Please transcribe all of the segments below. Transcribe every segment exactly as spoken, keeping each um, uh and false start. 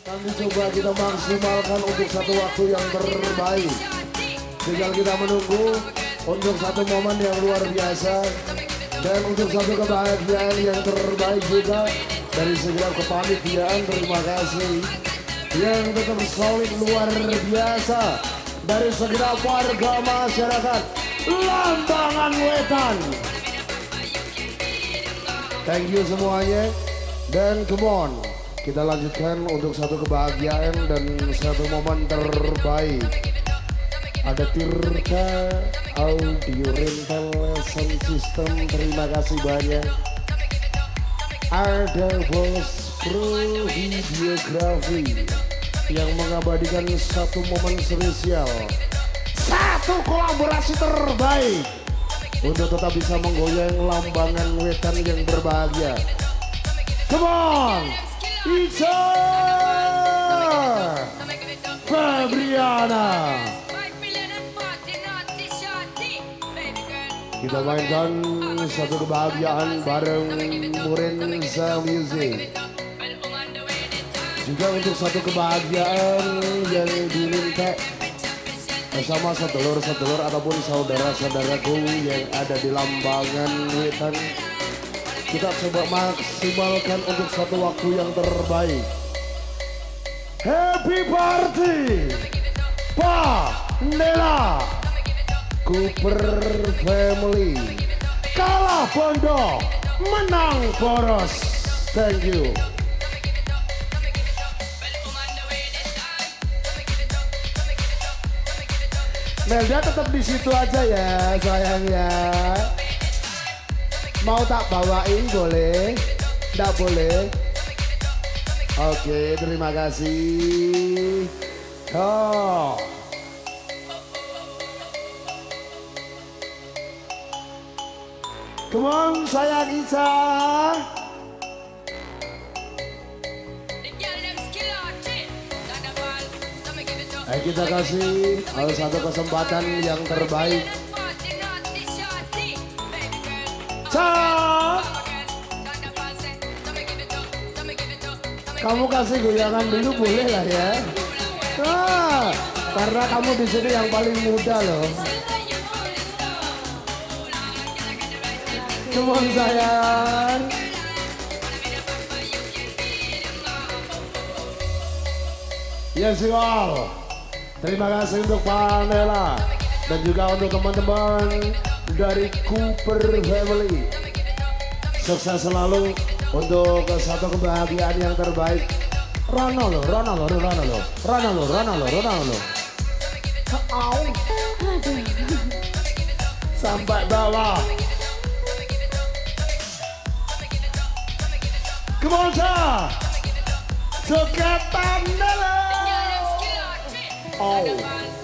Kami coba kita maksimalkan untuk satu waktu yang terbaik. Tinggal kita menunggu untuk satu momen yang luar biasa dan untuk satu kebahagiaan yang terbaik juga dari segala kepanitiaan. Terima kasih yang tetap solid luar biasa dari segala warga masyarakat Lambangan Wetan. Thank you semuanya dan come on. Kita lanjutkan untuk satu kebahagiaan dan satu momen terbaik. Ada Tirta Audio Rental Sound System, terima kasih banyak. Ada Bos Pro Videografi yang mengabadikan satu momen spesial, satu kolaborasi terbaik untuk tetap bisa menggoyang Lambangan Wetan yang berbahagia. Come on! Ica Febriana, kita mainkan satu kebahagiaan bareng Murenza Music. Juga untuk satu kebahagiaan yang diminta bersama sedulur-sedulur ataupun saudara-saudaraku yang ada di Lambangan Wetan. Kita coba maksimalkan untuk satu waktu yang terbaik. Happy party, Pak Nela, Cooper Family, kalah pondok, menang poros. Thank you. Melda tetap di situ aja ya, sayang ya. Mau tak bawain boleh? Nggak boleh? Oke, terima kasih. Oh. Come on, sayang Ica. Ayo kita kasih satu kesempatan yang terbaik. Cak, kamu kasih goyangan dulu boleh lah ya. Nah, karena kamu di sini yang paling muda loh. Cuman sayang. Yes you all. Terima kasih untuk Panela dan juga untuk teman-teman dari Cooper Family. Sukses selalu untuk satu kebahagiaan yang terbaik. Rono lo, Rono lo, Rono lo, Rono lo, Rono lo, Rono lo. Oh. Sampai bawah. Come on, Sa. Suket Panela. Oh.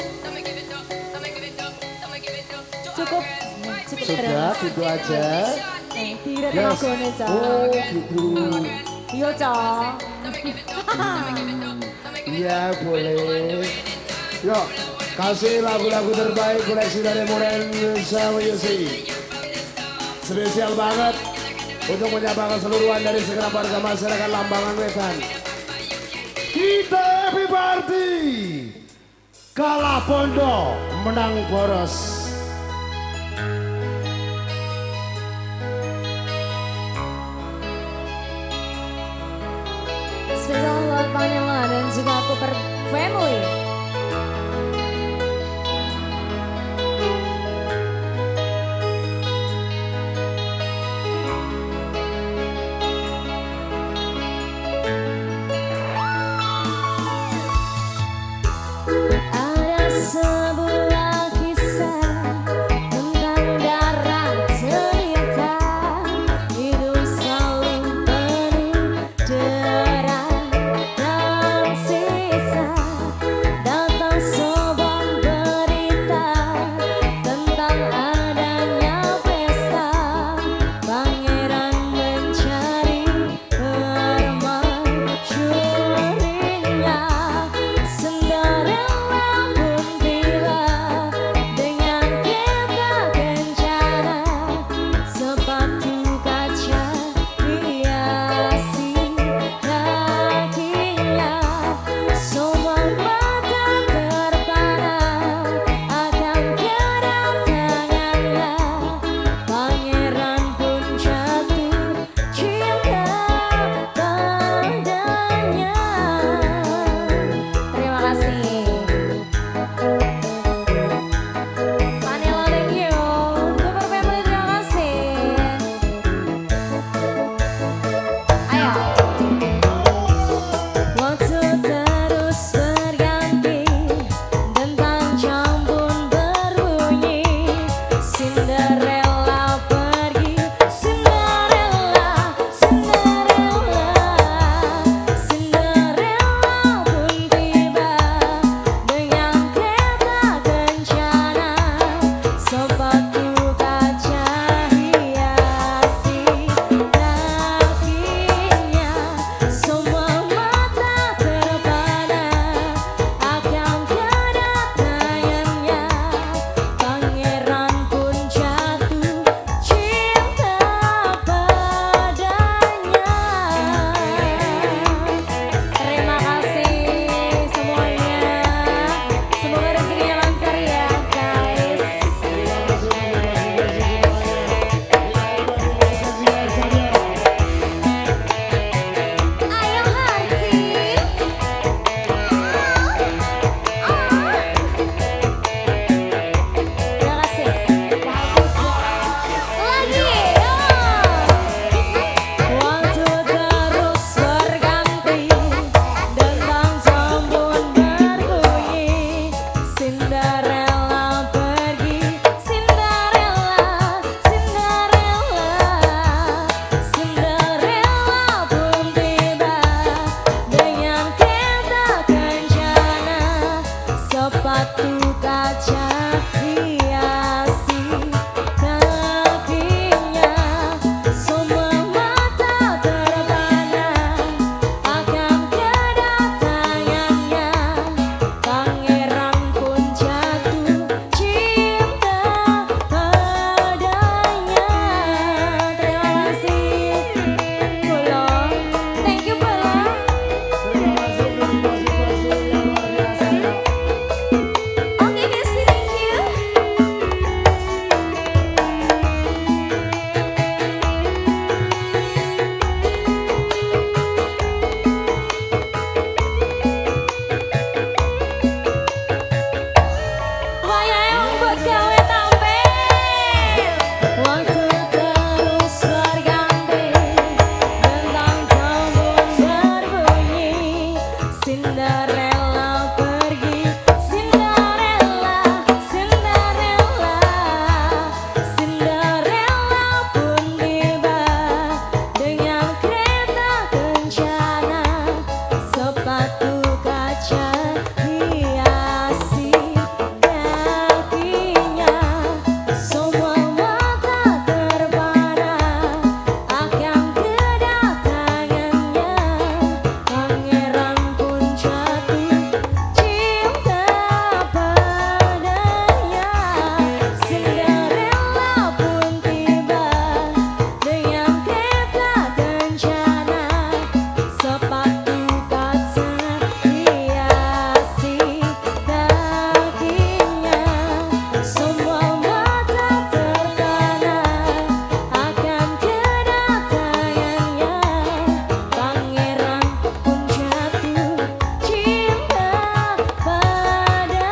Cukup. Sudah, itu aja. Tidak Yes. yes. Oh gitu. Iya, Cak. Iya boleh. Yuk, kasih lagu-lagu terbaik koleksi dari Murenza Music. Spesial banget untuk menyapa keseluruhan dari segala warga masyarakat Lambangan Wetan. Kita happy party. Kalah pondok, menang poros. Spesial buat Panela dan juga Cooper Family. Ada sebuah kisah Cinderella pergi, Cinderella, Cinderella, Cinderella pun tiba dengan kereta kencana, sepatu kaca hiasi kakinya, semua mata terpana akan kedatangannya. Pangeran pun jatuh cinta padanya. Cinderella pun tiba dengan kereta kencana, sepatu kaca hiasi kakinya, semua mata terpana akan kedatangannya. Pangeran pun jatuh cinta padanya.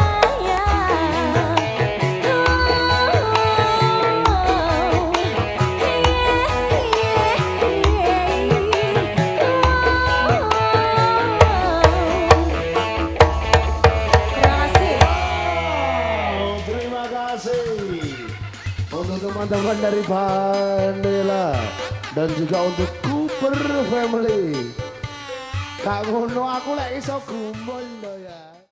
Terima kasih untuk teman-teman dari Vanilla dan juga untuk Cooper Family. Kak ngono aku lek iso gumun to ya.